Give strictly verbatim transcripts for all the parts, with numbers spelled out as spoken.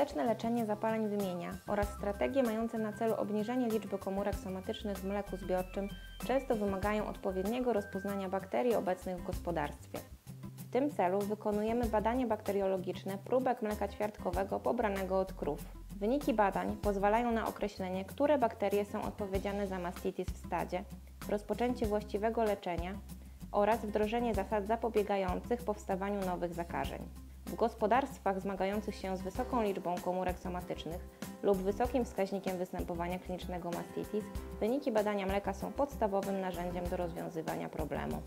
Skuteczne leczenie zapaleń wymienia oraz strategie mające na celu obniżenie liczby komórek somatycznych w mleku zbiorczym często wymagają odpowiedniego rozpoznania bakterii obecnych w gospodarstwie. W tym celu wykonujemy badanie bakteriologiczne próbek mleka ćwiartkowego pobranego od krów. Wyniki badań pozwalają na określenie, które bakterie są odpowiedzialne za mastitis w stadzie, rozpoczęcie właściwego leczenia oraz wdrożenie zasad zapobiegających powstawaniu nowych zakażeń. W gospodarstwach zmagających się z wysoką liczbą komórek somatycznych lub wysokim wskaźnikiem występowania klinicznego mastitis, wyniki badania mleka są podstawowym narzędziem do rozwiązywania problemu.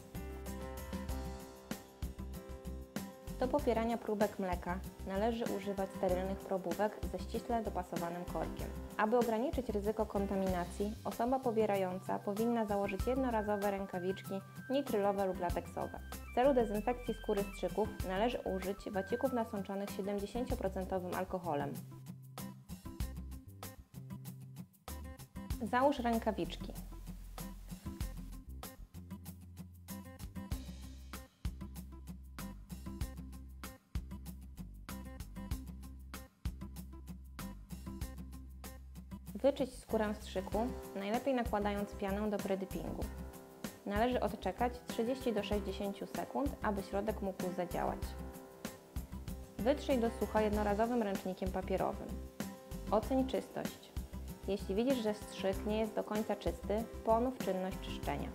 Do popierania próbek mleka należy używać sterylnych probówek ze ściśle dopasowanym korkiem. Aby ograniczyć ryzyko kontaminacji, osoba pobierająca powinna założyć jednorazowe rękawiczki nitrylowe lub lateksowe. W celu dezynfekcji skóry strzyków należy użyć wacików nasączonych siedemdziesiąt procent alkoholem. Załóż rękawiczki. Wyczyść skórę strzyku, najlepiej nakładając pianę do predypingu. Należy odczekać trzydzieści do sześćdziesięciu sekund, aby środek mógł zadziałać. Wytrzyj do sucha jednorazowym ręcznikiem papierowym. Oceń czystość. Jeśli widzisz, że strzyk nie jest do końca czysty, ponów czynność czyszczenia.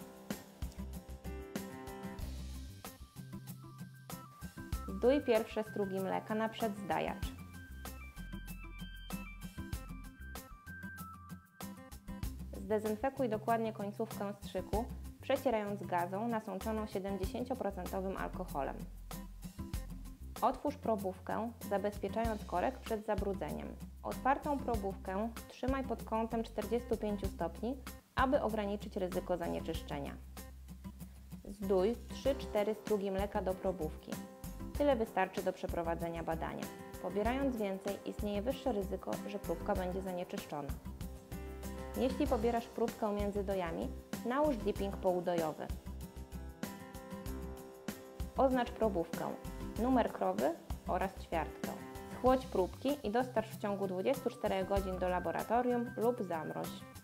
Zduj pierwsze strugi mleka na przedzdajacz. Zdezynfekuj dokładnie końcówkę strzyku, przecierając gazą nasączoną siedemdziesiąt procent alkoholem. Otwórz probówkę, zabezpieczając korek przed zabrudzeniem. Otwartą probówkę trzymaj pod kątem czterdziestu pięciu stopni, aby ograniczyć ryzyko zanieczyszczenia. Zduj trzy cztery strugi mleka do probówki. Tyle wystarczy do przeprowadzenia badania. Pobierając więcej, istnieje wyższe ryzyko, że próbka będzie zanieczyszczona. Jeśli pobierasz próbkę między dojami, nałóż dipping poudojowy. Oznacz probówkę, numer krowy oraz ćwiartkę. Schłodź próbki i dostarcz w ciągu dwudziestu czterech godzin do laboratorium lub zamroź.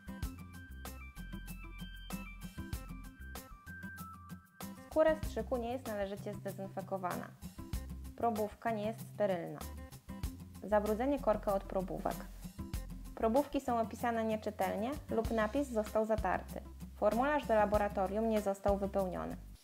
Skóra strzyku nie jest należycie zdezynfekowana. Probówka nie jest sterylna. Zabrudzenie korka od probówek. Probówki są opisane nieczytelnie lub napis został zatarty. Formularz do laboratorium nie został wypełniony.